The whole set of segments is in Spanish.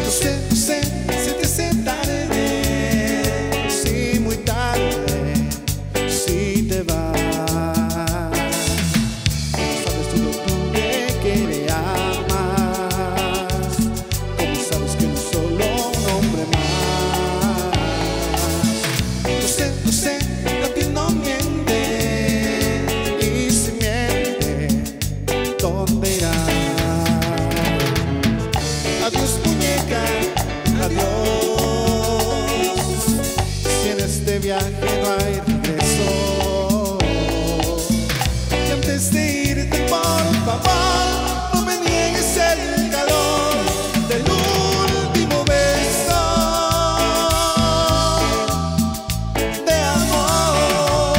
No sé si te hace tarde, si muy tarde, si te vas. ¿Cómo sabes tú lo tuve que me amas? ¿Cómo sabes que no es solo un hombre más? No sé, la piel no miente, y si miente, ¿dónde irá? Adiós muñeca, adiós. Si en este viaje no hay regreso, y antes de irte, por favor, no me niegues el calor del último beso de amor.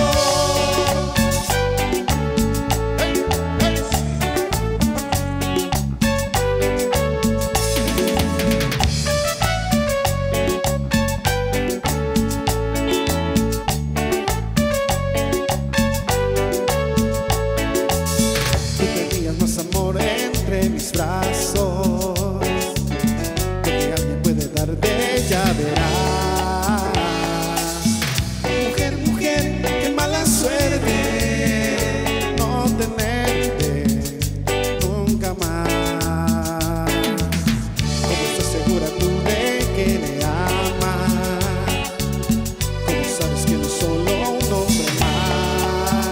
Tú tenías más amor entre mis brazos de que alguien puede darte, ya verás. Mujer, mujer, qué mala suerte no tenerte nunca más. ¿Cómo estás segura tú de que me amas? ¿Cómo sabes que no es solo un hombre más?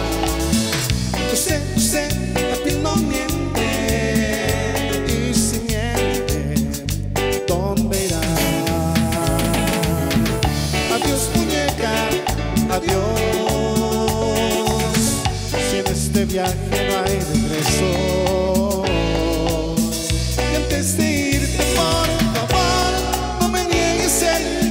No sé, la piel no miente, y si miente, ¿dónde irá? Adiós muñeca, adiós. Si en este viaje no hay regreso, y antes de irte, por favor, no me niegues el